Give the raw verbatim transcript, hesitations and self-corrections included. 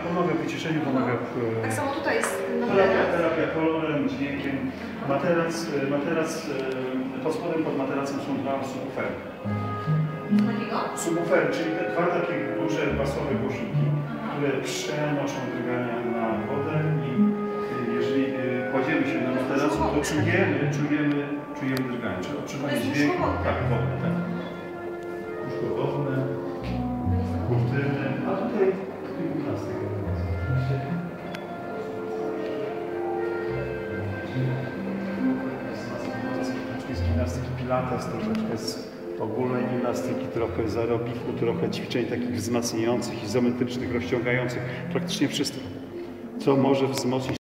pomaga w wyciszeniu, pomaga w... Tak samo tutaj jest terapia, terapia kolorem, dźwiękiem. Materac, materac, pod spodem pod materacem są dwa subwoofery. Takiego? Subwoofery, czyli te dwa takie duże basowe głośniki, które przenoszą drgania na wodę i jeżeli kładziemy się na materacu, to czujemy, czujemy, czujemy drgania. Czy odczuwamy dźwięk? Tak, wodne, tak. Łóżko wodne, kurtyny, a tutaj gimnastyka. Troszeczkę z gimnastyki pilates, troszeczkę z ogólnej gimnastyki, trochę z aerobiku, trochę ćwiczeń takich wzmacniających, izometrycznych, rozciągających. Praktycznie wszystko, co może wzmocnić